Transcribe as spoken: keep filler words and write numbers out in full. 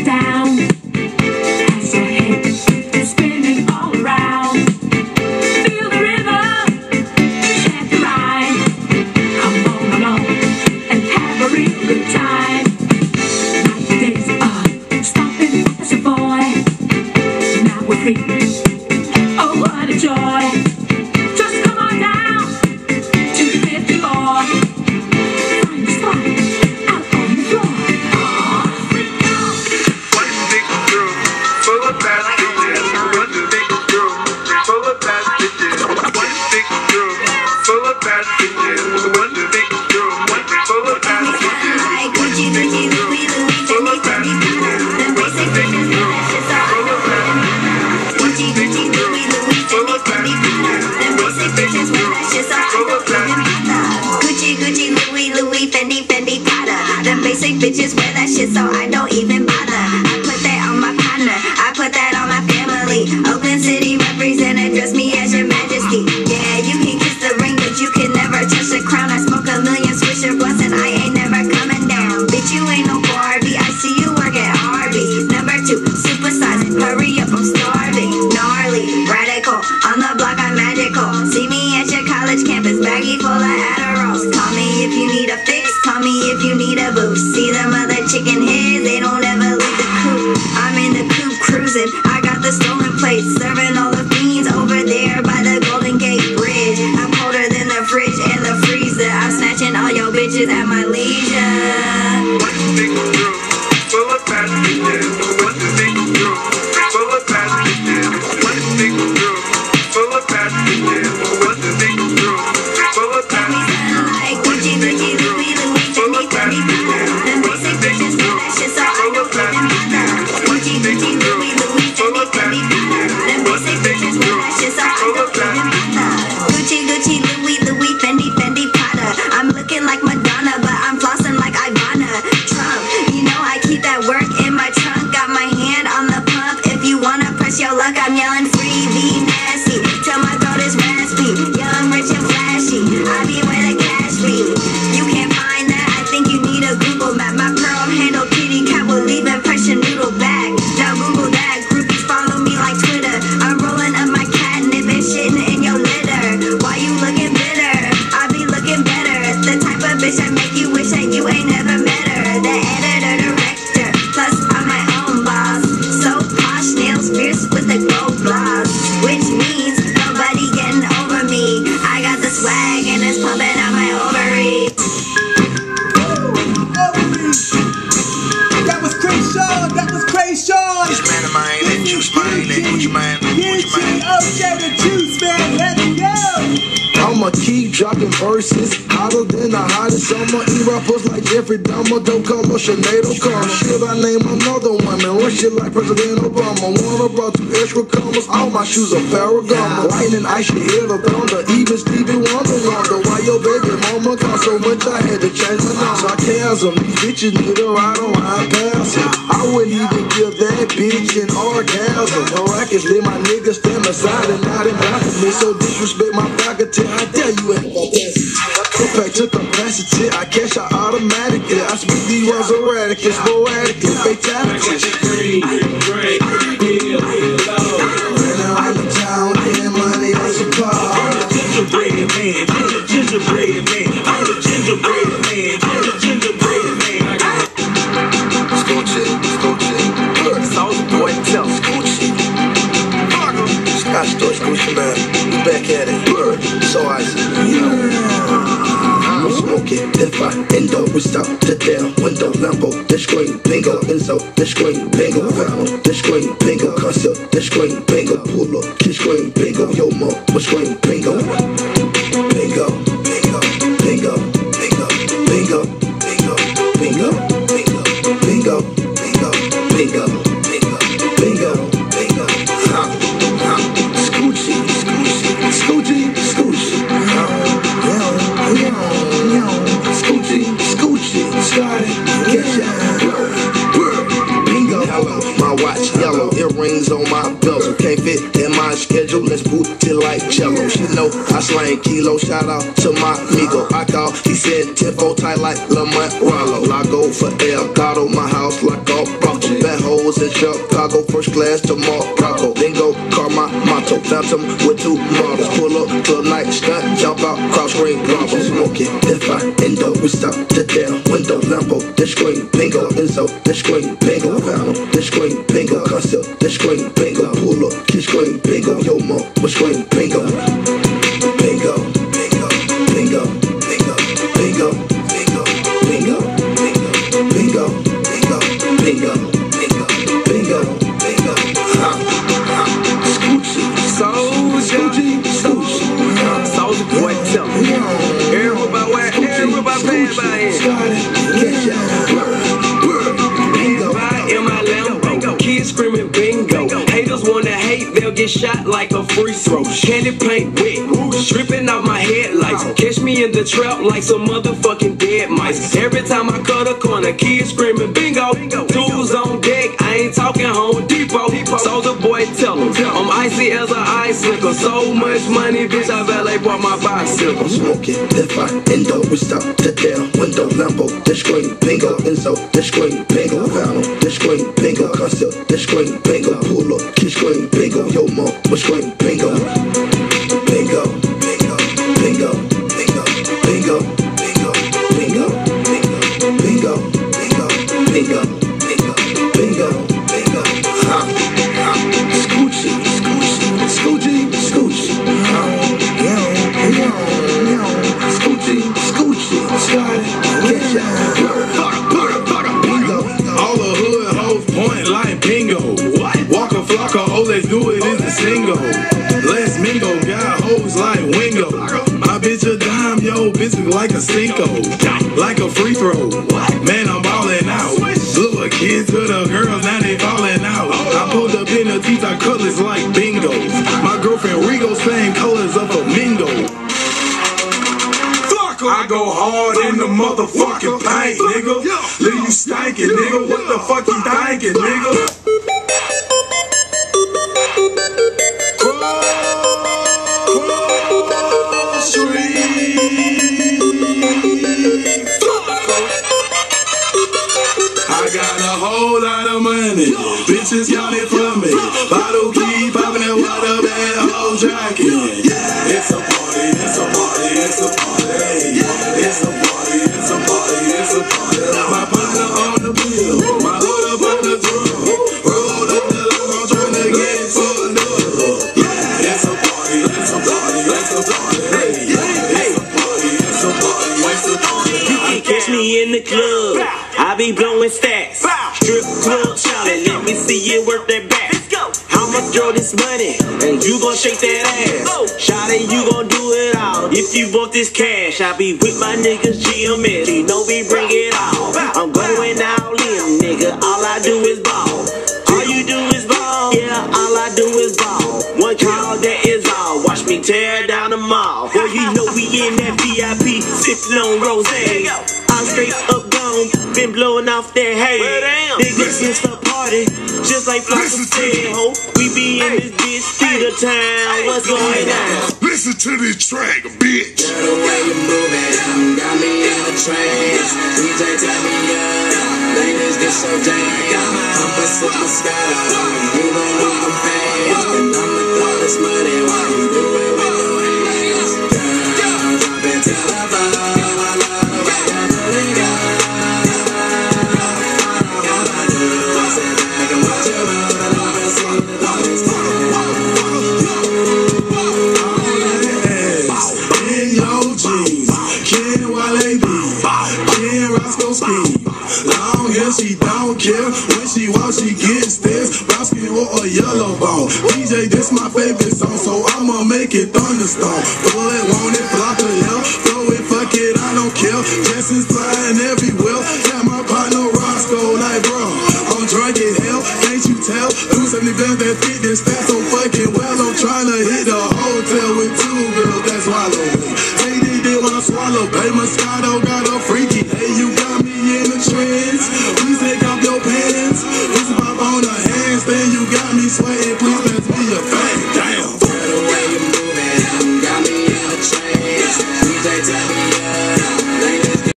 Bitches wear that shit, so I don't even bother. I put that on my partner, I put that on my family. Oakland City represent, address me as your majesty. Yeah, you can kiss the ring, but you can never touch the crown. I smoke a million swisher blunts and I ain't never coming down. Bitch, you ain't no Barbie, I see you work at Arby's. Number two, supersize, hurry up, I'm starving. Gnarly, radical, on the block I'm magical. See me at your college campus, baggy full of Adderalls. Call me if you need a fix, call me if you need a boost. See them other chicken heads, they don't ever leave the coop. I'm in the coop cruising, I got the stolen plates, serving all the fiends over there by the Golden Gate Bridge. I'm colder than the fridge and the freezer. I'm snatching all your bitches at my leisure. One big room full of bad bitches. One big room full of bad bitches. One big room full of bad bitches. One big room full of bad bitches. Like Gucci, Gucci, Louis, Louis, Fendi, Fendi, Prada. Them basic bitches wear that shit, so I don't even bother. Gucci, Gucci, Louis, Louis, Fendi, Fendi, Prada. Them basic bitches wear that shit, so I don't even bother. Gucci, Gucci, Louis, Louis, Fendi, Fendi, Prada. I'm looking like Madonna, but I'm flossing like Ivana Trump. You know I keep that work in my trunk. Got my hand on the pump. If you wanna press your luck, I'm yelling free, be nasty till my throat is raspy. Young, rich, and flashy. I be where the cash be. You can't find that. I think you need a Google map. My pearl handle kitty cat will leave impression noodle back. Now Google that. Groupies follow me like Twitter. I'm rolling up my catnip and shitting in your litter. Why you looking bitter? I be looking better. The type of bitch that make you wish that you ain't never met her. The editor, director, plus I'm my own boss. So posh, nails fierce with the gold gloss, which means nobody getting over me. I got the swag and it's pumping out my ovaries. That was Crazy Sean, that was Crazy Sean. This man of mine, that juice mine, that Gucci mine, Gucci mine. O J the Juice Man, let's go. I'ma keep dropping verses, hotter than the hottest summer. E-rappers like Jeffrey Dahmer, don't come or Sinead O'Connor. Should I name another woman? Run shit like President Obama. Wanna brought two extra commas, all my shoes are Ferragamo. Lightning, ice, you hear the thunder, even Stevie Wonder wonder why your baby mama got so much I had to change my name. Sarcasm, these bitches need a ride on ride past it. I wouldn't even give that bitch an orgasm. Miraculously, my niggas stand aside and not in back of me. So disrespect my faculty, I dare you ain't got that. Go back to capacity, I cash out automatically. I speak these words erratically, sporadically, fatalities. Break, deal, low. Running around the town, getting money on supply. I'm the gingerbread man, ginger, gingerbread man. I'm the gingerbread man, ginger, gingerbread man. Scoochie, Scoochie, Soulja Boy, tell Scoochie. Scotch Storch, Scoochie man, we back at it. So I said, I'm smoking, if I end up, we stop the damn window. Lambo, the screen, bingo, Enzo, the screen, bingo, Ramo, the screen, bingo, concept, the screen, bingo, pull up, the screen, bingo, yo mo, my screen, bingo, bingo, bingo, bingo, bingo, bingo, bingo, bingo, bingo, bingo, bingo, bingo, bingo, bingo, bingo, ha, ha, Scoochie, Scoochie, Scoochie, Scoochie, ha, yo, yo, yo, Scoochie, Scoochie, started, catch ya, bingo, hello, my watch yellow, earrings on my bezel, can't fit in my schedule, let's boot it like cello, she know I slang kilo, shout out to my amigo, I call, he said tempo tight like Lamont Rollo, I go for El Gato, my house like all Bronco, that hoe Chicago, first class to Morocco. Bingo, car my motto. Phantom with two models. Pull up to a night stunt, jump out, cross screen, Bravo. Smoking, if I endo, we stop the damn window. Lambo, the screen, bingo. Enzo, the screen, bingo. Phantom, the screen, bingo. Concept, the screen, bingo. Pull up, the screen, bingo. Yo, mo, the screen, bingo. Bingo, bingo, bingo, bingo, bingo, bingo, bingo, bingo, bingo, bingo, bingo, bingo, bingo, bingo. Ha, ha. Scoochie, Soldier, Scoochie, Soldier Boy, tell me. Everybody, where everybody paying by it. catch ya. Bingo. Ride in my Lambo, kids screaming bingo. Haters wanna hate, they'll get shot like a free throw. Candy paint wet, stripping off my headlights. Catch me in the trap like some motherfucking dead mice. Every time I cut a corner, kids screaming bingo. Tools on deck, I ain't talking Home Depot. Soldier Boy, tell 'em I'm icy as a ice liquor. So much money, bitch, I valet bought my bicycle. Smoking, if I endo, we stop the damn window. Lambo, the screen, bingo. Enzo, the screen, bingo. Phantom, the screen, bingo. Concept, the screen, bingo. Pull up, the screen, bingo. Yo, mo, the screen, bingo. Bingo, bingo, bingo, bingo, bingo, bingo, bingo, bingo, bingo, bingo, bingo, bingo, bingo, bingo. Ha, ha. Scoochie, Scoochie, Scoochie, Scoochie. Ha, yeah, yeah, yeah. Scoochie, Scoochie, Scotty, catch ya. Bingo. All the hood hoes point like bingo. Waka flocka, all they do it is a single. Les Mingo got hoes like Wingo. My bitch a dime, yo, bitch look like a Cinco. Like a free throw. Man, I'm ballin' out. Little kids to the girls, now they fallin' out. I pulled up in the teeth, I colors like bingo. My girlfriend Rigo, same colors of a Mingo. I go hard in the motherfucking paint, nigga. Leave you stankin', nigga. What the fuck you thinkin', nigga? I got a whole lot of money. Bitches count it for me. Bottle keep popping that water bad whole jacket. It's a party, it's a party, it's a party. It's a party, it's a party, it's a party. My partner on the bill, my load up on the drum. Roll up the line, I'm trying to get fucked up. It's a party, it's a party, it's a party. It's a party, it's a party, it's a party. You can catch me in the club, I be blowing stacks. Strip club shouting, let me see you work that back. How much throw this money, and you gon' shake that ass. Shawty, you gon' do it all. If you want this cash, I be with my niggas G M S. You know we bring it all. I'm going all in, nigga. All I do is ball. All you do is ball. Yeah, all I do is ball. One call, that is all. Watch me tear down the mall. Boy, you know we in that V I P, sippin' on rose. I'm straight up gone, been blowing off that hay. Niggas since the party, just like Flocka said, ho. We be in this bitch, through the town. What's going on? Listen to this track, bitch. Girl, the way you move it, um, got me in a trance. D J, tell me up, ladies, this your jam. I'm a superstar, you gon' lose them fans. And I'ma throw this money while you do it with your hands. Girl, drop it to the floor, I love the way you do it, girl. All I do is sit back and watch you roll it up and see the party start. In your jeans, Ken Wale B, Ken Roscoe Ski. Long hair, she don't care. When she walks, she gets this. Brown skin or a yellow ball. D J, this my favorite song, so I'ma make it thunderstorm. Throw it, want it, flop it, yeah. Throw it, fuck it, I don't care. Dresses flying everywhere.